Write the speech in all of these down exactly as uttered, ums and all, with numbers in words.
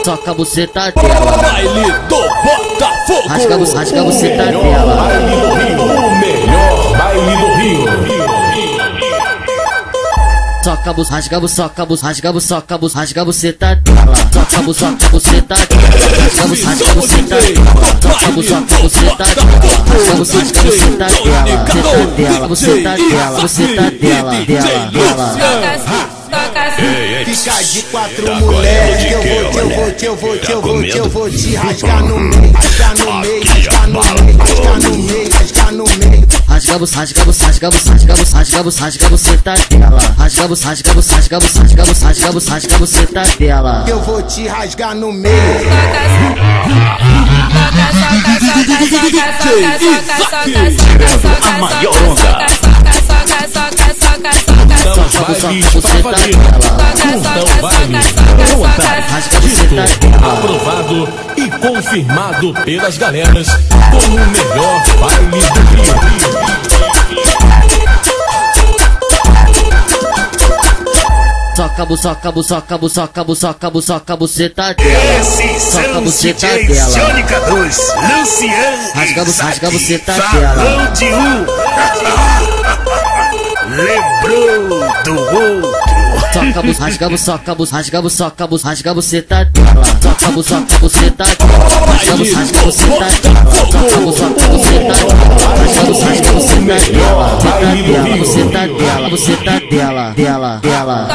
soca a buceta dela. Baile do Botafogo. Rasga a buceta, rasga a buceta dela. Baile do Rio, o melhor baile do Rio. Soca a buceta, rasga a buceta, soca a buceta, rasga a buceta, soca a buceta, rasga a buceta dela. Soca a buceta, soca a buceta dela. Rasga a buceta, rasga a buceta dela. Soca a buceta, soca a buceta dela. Rasga a buceta, rasga a buceta dela. Buceta dela, buceta dela, dela, dela. Fica de quatro mulheres que eu vou, que eu vou, que eu vou, que eu vou, que eu vou te rasgar no meio, rasgar no meio, rasgar no meio, rasgar no meio, rasgar no meio. Rasga a buceta, rasga a buceta, rasga a buceta, rasga a buceta, rasga a buceta dela. Rasga a buceta, rasga a buceta, rasga a buceta, rasga a buceta, rasga a buceta, rasga a buceta dela. Eu vou te rasgar no meio. A maior onda. Bailes pra valer. Então bailes. Aprovado e confirmado pelas galeras como o melhor baile do Rio. Soca a buceta, soca a buceta, soca a buceta, soca a buceta dela. Soca a buceta dela. Jônica dois, Luciano. Rasga a buceta, rasga a buceta dela. De um. Lembrou do outro. Soca a buceta, rasga a buceta, soca a buceta, rasga a buceta, soca a buceta, rasga a buceta dela. Soca a buceta, soca a buceta dela. Rasga a buceta, rasga a buceta dela. Soca a buceta, soca a buceta dela. Rasga a buceta, rasga a buceta dela. Buceta dela, buceta dela, dela, dela.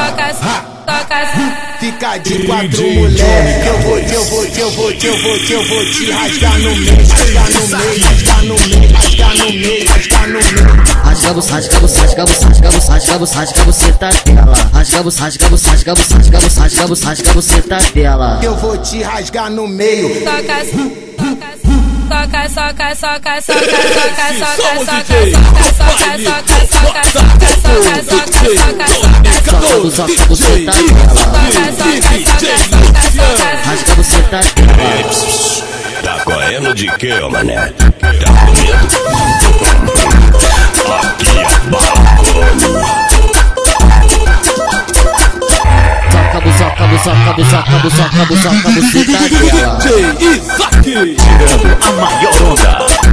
Fica de quatro mulheres que eu vou, que eu vou, que eu vou, que eu vou, que eu vou te rasgar no meio, rasgar no meio, rasgar no meio, rasgar no meio, rasgar no meio. Rasga a buceta, rasga a buceta, rasga a buceta, rasga a buceta, rasga a buceta, rasga a buceta dela. Rasga a buceta, rasga a buceta, rasga a buceta, rasga a buceta, rasga a buceta, rasga a buceta dela. Eu vou te rasgar no meio. Soca, soca, soca, soca, soca, soca, soca, soca, soca, soca, soca, soca, soca, soca, Soca a buceta dela. Rasga a buceta dela. Tá correndo de quê, mané? Tá com medo? Aqui é balcão. Soca a buceta, soca a buceta, soca a buceta, soca a buceta dela. D J Isaac, tirando a maior onda.